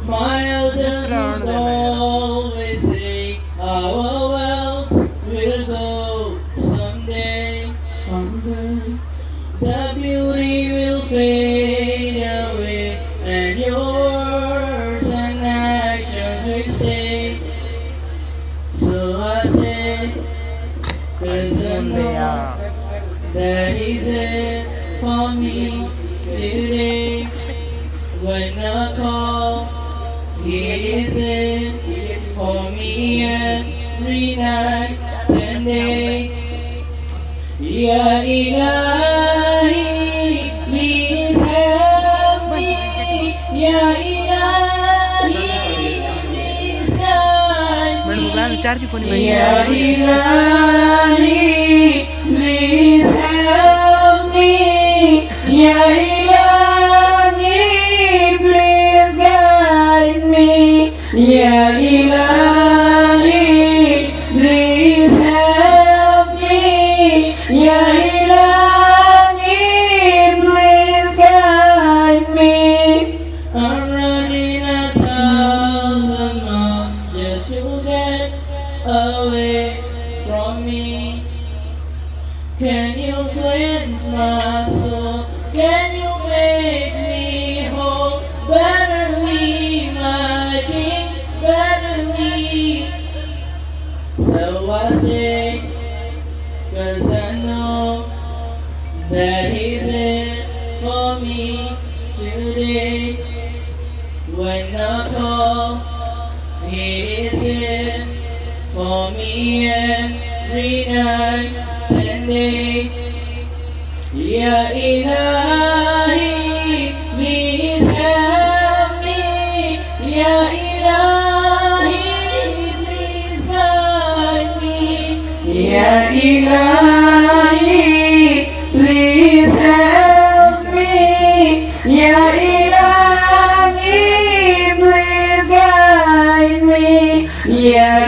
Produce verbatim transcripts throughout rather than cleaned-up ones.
My Just elders learn would them. always say, our wealth will go someday. Someday. The beauty will fade away, and your words and actions will stay. So I say, cause I know that He's it for me today. When I call, He is it for me every night and day. Ya Ilahi, please help me. Ya Ilahi, please guide me. Ya Ilahi, please help me. Ya Ilahi, please guide me. Ya Ilahi, please help me. Ya Ilahi, please guide me. I'm running a thousand miles just to get away from me. Can you cleanse my soul? Can you make me whole? Better me, my King, better me. So I say, cause I know that He's it for me today. When I call, He is it for me every night and day. Ya Ilahi, please help me. Ya Ilahi, please guide me. Ya Ilahi, please help me. Ya Ilahi, please guide me. Ya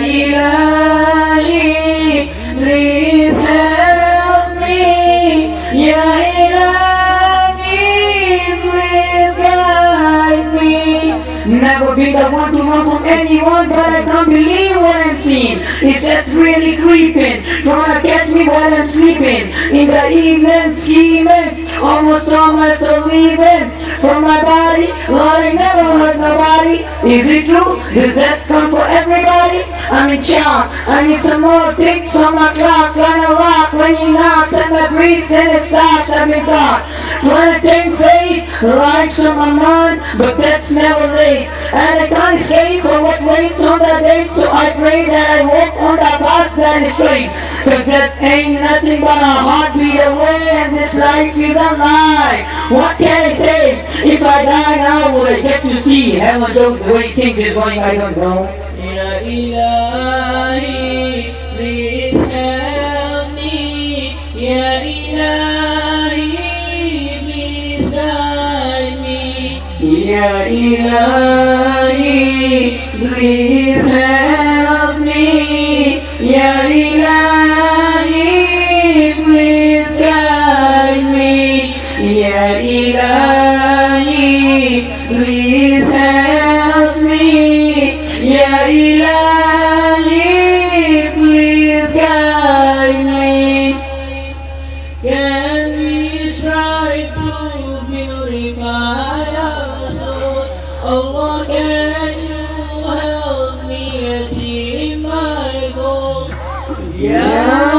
Ilahi, please help me. Ya Ilahi, please guide me. Never been the one to run from anyone, but I can't believe what I'm seeing. Is death really creeping? Trying to catch me while I'm sleeping. In the evening, scheming. Almost saw myself leaving from my body. Lord, I never hurt nobody. Is it true? Does death come for everybody? I'm in shock. I need some more ticks on my clock. Trying to lock when he knocks and I breathe and it stops. I'm in dark. Trying to take fate. Life's on my mind, but that's never late. And I can't escape from what waits on the date. So I pray that I walk on the path that is straight. Cause death ain't nothing but a heartbeat away, and this life is a lie. What can I say? If I die now, will I get to see heaven? So the way things is going, I don't know. Ya Ilahi, please help me. Ya Ilahi, please guide me. Ya Ilahi, please help me. Ya Ilahi, please guide me. Ya Ilahi, please help me. Ya Ilahi, please guide me. Can we strive to purify our soul? Allah, can you help me achieve my goal? Ya